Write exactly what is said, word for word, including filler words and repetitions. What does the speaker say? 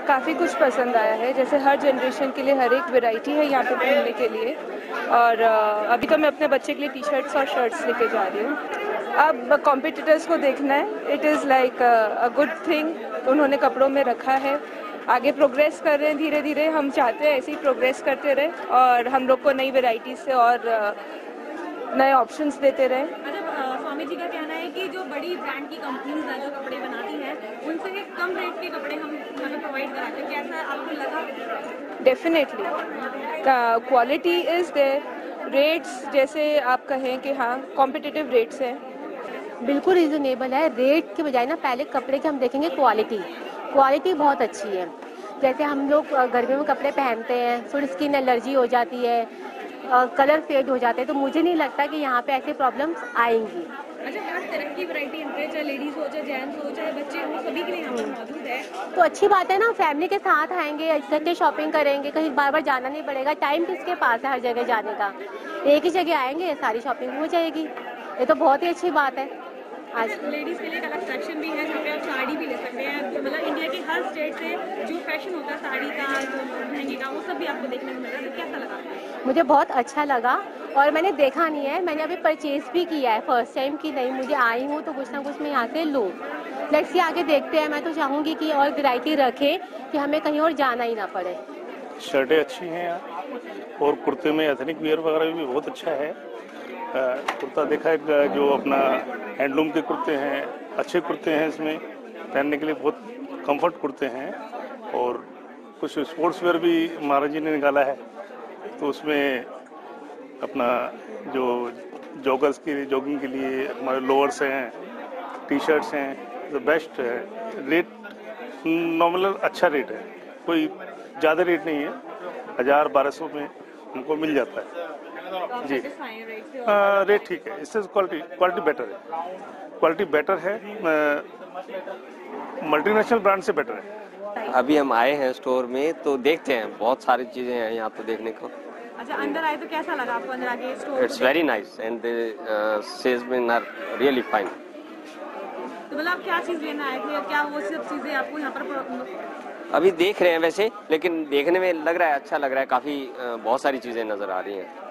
काफ़ी कुछ पसंद आया है, जैसे हर जनरेशन के लिए हर एक वैरायटी है यहाँ पे पहनने के लिए। और अभी तो मैं अपने बच्चे के लिए टी शर्ट्स और शर्ट्स लेके जा रही हूँ। अब कॉम्पिटिटर्स को देखना है, it is like a good thing उन्होंने कपड़ों में रखा है। आगे प्रोग्रेस कर रहे हैं धीरे धीरे, हम चाहते हैं ऐसे ही प्रोग्रेस करते रहे और हम लोग को नई वैरायटी से और नए ऑप्शंस देते रहे। अच्छा, स्वामी जी का कहना है कि जो बड़ी ब्रांड की कंपनीज हैं जो कपड़े बनाती हैं उनसे कम रेट के कपड़े हम मतलब प्रोवाइड कराते हैं, कैसा आपको लगा? Definitely quality is there, rates जैसे आप कहें कि हाँ कॉम्पिटिटिव रेट्स हैं, बिल्कुल रीज़नेबल है। रेट के बजाय ना पहले कपड़े के हम देखेंगे क्वालिटी, क्वालिटी बहुत अच्छी है। जैसे हम लोग गर्मियों में कपड़े पहनते हैं, थोड़ी स्किन एलर्जी हो जाती है, कलर फेड हो जाते हैं, तो मुझे नहीं लगता कि यहाँ पे ऐसे प्रॉब्लम्स आएंगी। अच्छा, हर तरह की वैरायटी है, चाहे लेडीज हो, चाहे जेंट्स हो, चाहे बच्चे हो, सभी के लिए यहाँ पर मौजूद है। तो अच्छी बात है ना, फैमिली के साथ आएंगे, इकट्ठे शॉपिंग करेंगे, कहीं बार बार जाना नहीं पड़ेगा। टाइम किसके पास है हर जगह जाने का, एक ही जगह आएंगे, सारी शॉपिंग हो जाएगी। ये तो बहुत ही अच्छी बात है। आज लेडीज़ के लिए एक अलग सेक्शन भी है जहाँ पे आप साड़ी भी ले सकते हैं, मतलब इंडिया के हर स्टेट से जो फैशन होता है साड़ी का, लहंगे का, वो सब भी आपको देखने को मिल रहा है। कैसा लगा? मुझे बहुत अच्छा लगा और मैंने देखा नहीं है, मैंने अभी परचेज भी किया है फर्स्ट टाइम कि नहीं मुझे आई हूँ तो कुछ ना कुछ मैं यहाँ से लूँ। लेट्स सी आगे देखते हैं। मैं तो चाहूँगी कि और वैरायटी रखें कि हमें कहीं और जाना ही ना पड़े। शर्टें अच्छी हैं यहाँ और कुर्ते में एथनिक वेयर वगैरह भी बहुत अच्छा है। कुर्ता देखा है जो अपना हैंडलूम के कुर्ते हैं, अच्छे कुर्ते हैं, इसमें पहनने के लिए बहुत कंफर्ट कुर्ते हैं। और कुछ स्पोर्ट्स वेयर भी महाराज जी ने निकाला है, तो उसमें अपना जो जॉगर्स की जॉगिंग के लिए हमारे लोअर्स हैं, टी शर्ट्स हैं, द बेस्ट है। रेट नॉमिनल अच्छा रेट है, कोई ज़्यादा रेट नहीं है, हज़ार बारह सौ में हमको मिल जाता है जी। आ, रेट ठीक है, इससे क्वालिटी क्वालिटी बेटर है, क्वालिटी बेटर है, मल्टीनेशनल ब्रांड से बेटर है। अभी हम आए हैं स्टोर में तो देखते हैं, बहुत सारी चीज़ें हैं यहाँ तो देखने को। अच्छा, अंदर आए तो कैसा लगा आपको अंदर आके store? It's very nice and the salesman are really fine. तो मतलब आप क्या चीज़ लेना आए थे, क्या वो सब चीज़ें आपको यहाँ पर? अभी देख रहे हैं वैसे, लेकिन देखने में लग रहा है अच्छा लग रहा है, काफ़ी बहुत सारी चीज़ें नज़र आ रही हैं।